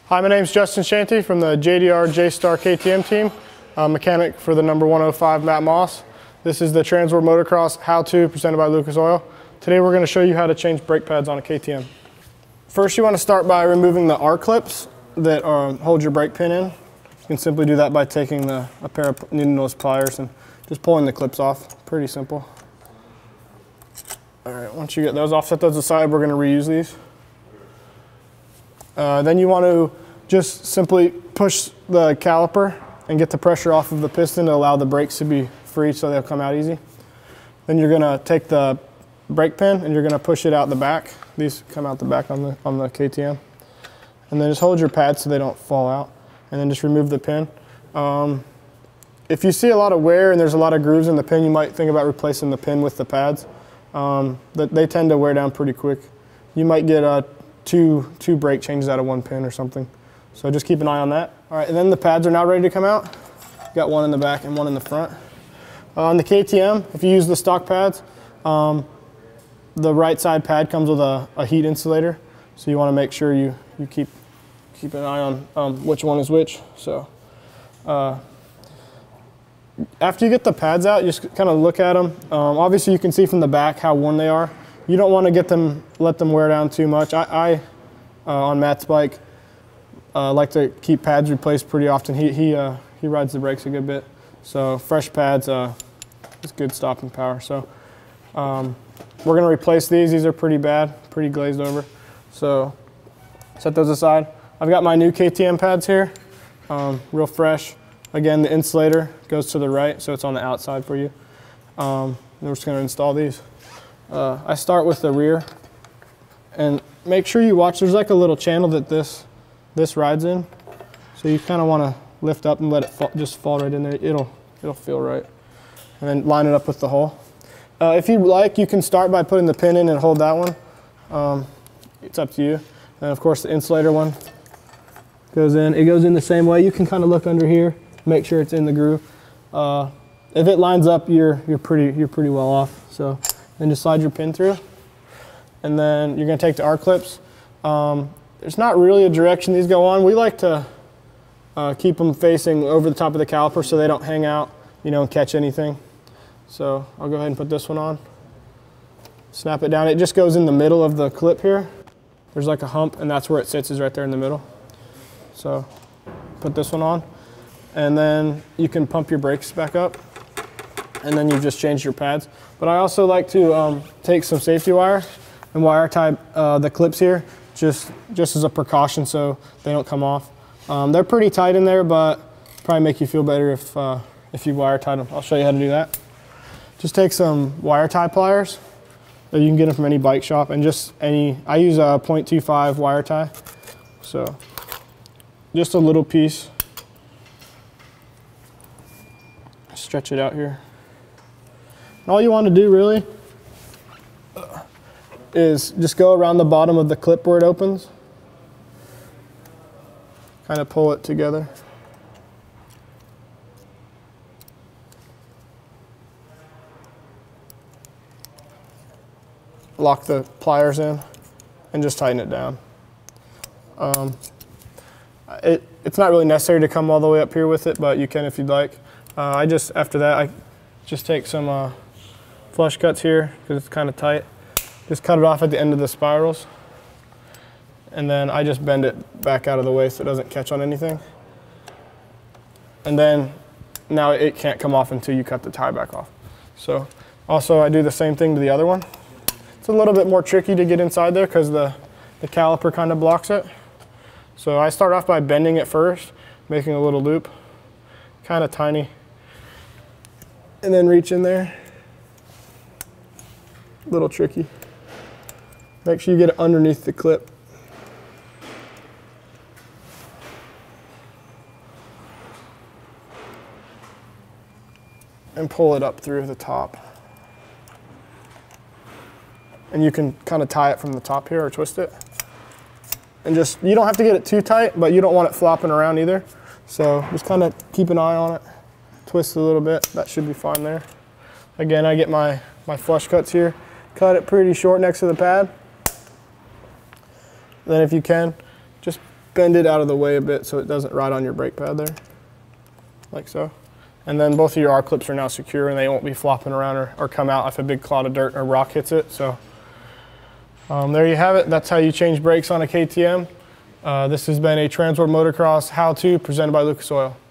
Hi, my name is Justin Shanty from the JDR J-Star KTM team, mechanic for the number 105 Matt Moss. This is the Transworld Motocross How-To presented by Lucas Oil. Today we're going to show you how to change brake pads on a KTM. First you want to start by removing the R-clips that hold your brake pin in. You can simply do that by taking a pair of needle-nose pliers and just pulling the clips off. Pretty simple. All right, once you get those off, set those aside. We're going to reuse these. Then you want to just simply push the caliper and get the pressure off of the piston to allow the brakes to be free so they'll come out easy. Then you're going to take the brake pin and you're going to push it out the back. These come out the back on the KTM. And then just hold your pads so they don't fall out. And then just remove the pin. If you see a lot of wear and there's a lot of grooves in the pin, you might think about replacing the pin with the pads. They tend to wear down pretty quick. You might get two brake changes out of one pin or something. So just keep an eye on that. All right, and then the pads are now ready to come out. Got one in the back and one in the front. On the KTM, if you use the stock pads, the right side pad comes with a heat insulator. So you want to make sure you keep an eye on which one is which. So after you get the pads out, you just kind of look at them. Obviously you can see from the back how worn they are. You don't want to let them wear down too much. I on Matt's bike, like to keep pads replaced pretty often. He rides the brakes a good bit. So fresh pads is good stopping power. So we're gonna replace these. These are pretty bad, pretty glazed over. So set those aside. I've got my new KTM pads here, real fresh. Again, the insulator goes to the right, so it's on the outside for you. And we're just gonna install these. I start with the rear, and make sure you watch, there's like a little channel that this rides in. So you kind of want to lift up and let it just fall right in there. It'll feel right. And then line it up with the hole. If you like, you can start by putting the pin in and hold that one. It's up to you. And of course the insulator one goes in. It goes in the same way. You can kind of look under here, make sure it's in the groove. If it lines up, you're pretty well off. So then just slide your pin through. And then you're going to take the R-clips. There's not really a direction these go on. We like to keep them facing over the top of the caliper so they don't hang out, and catch anything. So I'll go ahead and put this one on. Snap it down. It just goes in the middle of the clip here. There's like a hump, and that's where it sits, is right there in the middle. So put this one on. And then you can pump your brakes back up. And then you've just changed your pads. But I also like to take some safety wire and wire tie the clips here just as a precaution so they don't come off. They're pretty tight in there, but probably make you feel better if you wire tie them. I'll show you how to do that. Just take some wire tie pliers. You can get them from any bike shop, and I use a 0.25 wire tie. So just a little piece. Stretch it out here. And all you want to do really is just go around the bottom of the clip where it opens. Kind of pull it together. Lock the pliers in and just tighten it down. It's not really necessary to come all the way up here with it, but you can if you'd like. After that, I just take some flush cuts here because it's kind of tight. Just cut it off at the end of the spirals. And then I just bend it back out of the way so it doesn't catch on anything. And then now it can't come off until you cut the tie back off. So also I do the same thing to the other one. It's a little bit more tricky to get inside there because the caliper kind of blocks it. So I start off by bending it first, making a little loop, kind of tiny, and then reach in there. A little tricky. Make sure you get it underneath the clip. And pull it up through the top. And you can kind of tie it from the top here or twist it. And you don't have to get it too tight, but you don't want it flopping around either. So just kind of keep an eye on it. Twist it a little bit, that should be fine there. Again, I get my flush cuts here. Cut it pretty short next to the pad. Then if you can, just bend it out of the way a bit so it doesn't ride on your brake pad there, like so. And then both of your R-clips are now secure and they won't be flopping around or come out if a big clod of dirt or rock hits it. So there you have it. That's how you change brakes on a KTM. This has been a Transworld Motocross how-to presented by Lucas Oil.